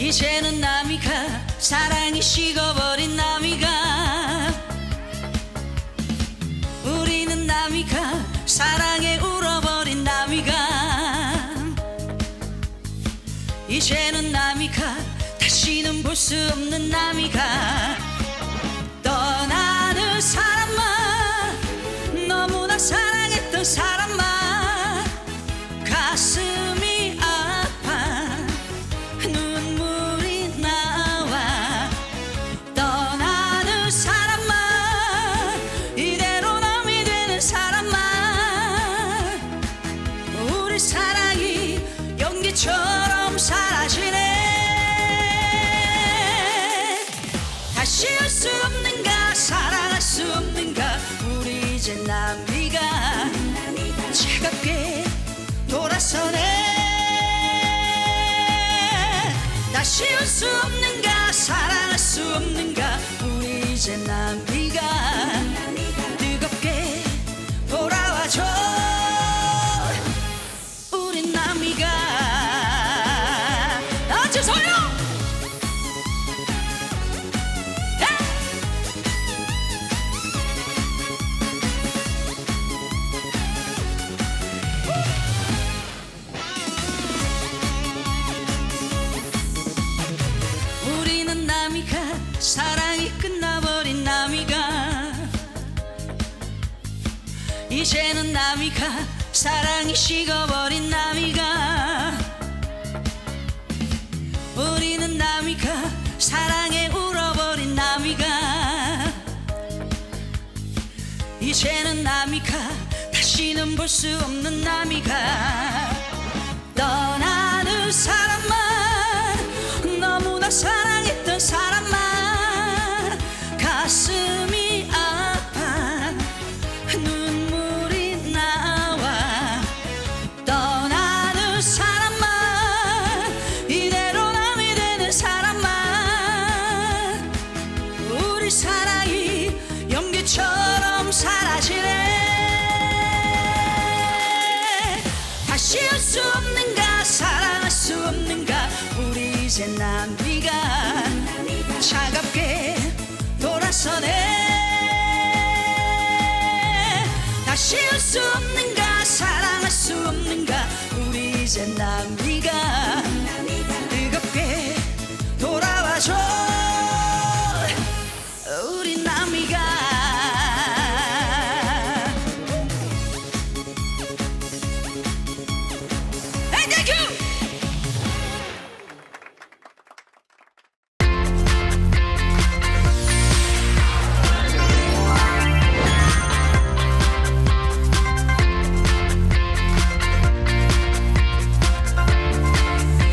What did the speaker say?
이제는 나미가 사랑이 식어버린 나미가 우리는 나미가 사랑에 울어버린 나미가 이제는 나미가 다시는 볼 수 없는 나미가 떠나는 사람아 너무나 사랑했던 사람아 가슴이 아파 눈물이 나와 떠나는 사람아 이대로 남이 되는 사람아 우리 사랑이 연기처럼 사라지네 다시 올 수 없는가 사랑할 수 없는가 우리 이제 나미가 차갑게 돌아서네 다시 올 수 없는가 사랑할 수 없는가 우리 이제 나미가 뜨겁게 돌아와줘 우리 나미가 주소요 우리는 나미가 사랑이 끝나버린 나미가 이제는 나미가 사랑이 식어버린 나미가 우리는 나미가 사랑에 울어버린 나미가 이제는 나미가 다시는 볼 수 없는 나미가 떠나는 사람아 너무나 사랑했던 사람아 가슴이 아파 눈물이 나와 떠나는 사람아 이대로 남이 되는 사람아 우리 사랑이 연기처럼 사라지네 다시 올 수 없는가 사랑할 수 없는가 우리 이제 나미가 차갑게 돌아서네 다시 올 수 없는가 사랑할 수 없는가 우리 이제 나미가